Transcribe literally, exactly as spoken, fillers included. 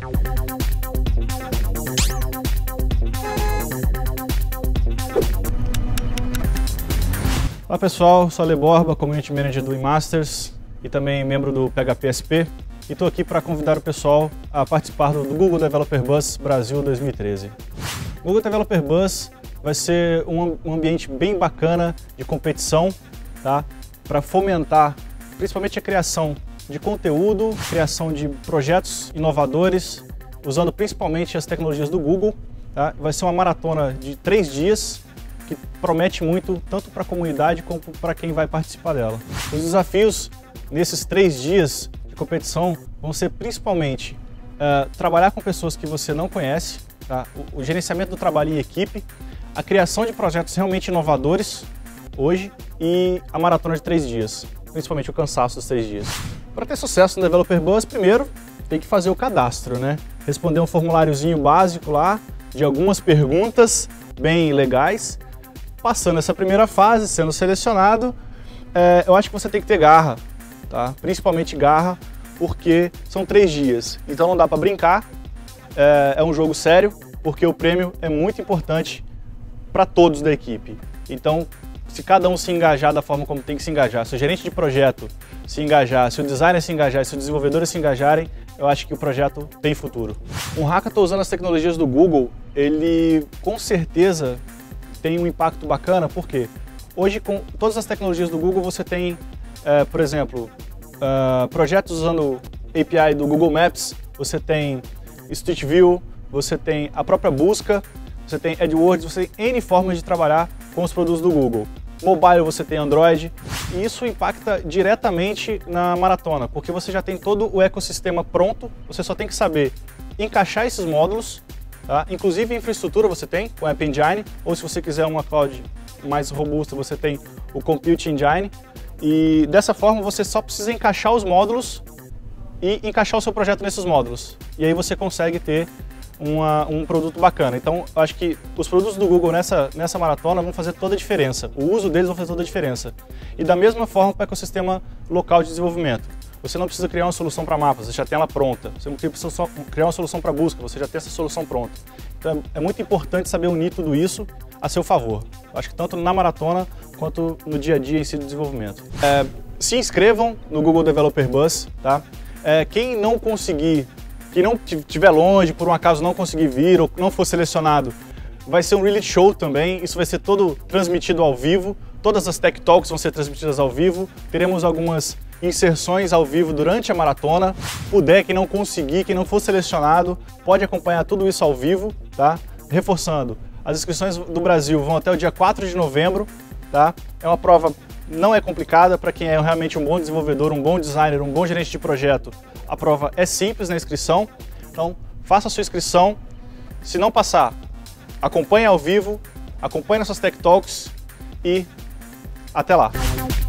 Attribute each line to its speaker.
Speaker 1: Olá pessoal, sou Ale Borba, Community Manager do eMasters e também membro do P H P S P, e estou aqui para convidar o pessoal a participar do Google Developer Buzz Brasil dois mil e treze. O Google Developer Buzz vai ser um, um ambiente bem bacana de competição, tá? Para fomentar principalmente a criação de conteúdo, criação de projetos inovadores, usando principalmente as tecnologias do Google. Tá? Vai ser uma maratona de três dias, que promete muito, tanto para a comunidade como para quem vai participar dela. Os desafios nesses três dias de competição vão ser principalmente uh, trabalhar com pessoas que você não conhece, tá? o, o gerenciamento do trabalho em equipe, a criação de projetos realmente inovadores hoje e a maratona de três dias, principalmente o cansaço dos três dias. Para ter sucesso no Developer Buzz, primeiro tem que fazer o cadastro, né? Responder um formuláriozinho básico lá, de algumas perguntas bem legais. Passando essa primeira fase, sendo selecionado, é, eu acho que você tem que ter garra, tá? Principalmente garra, porque são três dias, então não dá para brincar, é, é um jogo sério, porque o prêmio é muito importante para todos da equipe. Então, se cada um se engajar da forma como tem que se engajar, se o gerente de projeto se engajar, se o designer se engajar, se os desenvolvedores se engajarem, eu acho que o projeto tem futuro. Um hackathon usando as tecnologias do Google, ele com certeza tem um impacto bacana, porque hoje com todas as tecnologias do Google você tem, é, por exemplo, uh, projetos usando A P I do Google Maps, você tem Street View, você tem a própria busca, você tem AdWords, você tem N formas de trabalhar com os produtos do Google. Mobile você tem Android, e isso impacta diretamente na maratona, porque você já tem todo o ecossistema pronto, você só tem que saber encaixar esses módulos. Tá? Inclusive infraestrutura você tem com a App Engine, ou se você quiser uma cloud mais robusta, você tem o Compute Engine. E dessa forma você só precisa encaixar os módulos e encaixar o seu projeto nesses módulos. E aí você consegue ter uma, um produto bacana. Então eu acho que os produtos do Google nessa, nessa maratona vão fazer toda a diferença. O uso deles vai fazer toda a diferença. E da mesma forma para o ecossistema local de desenvolvimento. Você não precisa criar uma solução para mapas, você já tem ela pronta. Você não precisa criar uma solução para busca, você já tem essa solução pronta. Então é muito importante saber unir tudo isso a seu favor. Acho que tanto na maratona quanto no dia a dia em si do desenvolvimento. É, se inscrevam no Google Developer Buzz, tá? É, quem não conseguir, quem não estiver longe, por um acaso não conseguir vir ou não for selecionado, vai ser um reality show também, isso vai ser todo transmitido ao vivo, todas as Tech Talks vão ser transmitidas ao vivo, teremos algumas inserções ao vivo durante a maratona. Puder, quem não conseguir, quem não for selecionado, pode acompanhar tudo isso ao vivo, tá? Reforçando, as inscrições do Brasil vão até o dia quatro de novembro, tá? É uma prova, não é complicada para quem é realmente um bom desenvolvedor, um bom designer, um bom gerente de projeto. A prova é simples na inscrição, então faça a sua inscrição. Se não passar, acompanhe ao vivo, acompanhe nossas Tech Talks e até lá!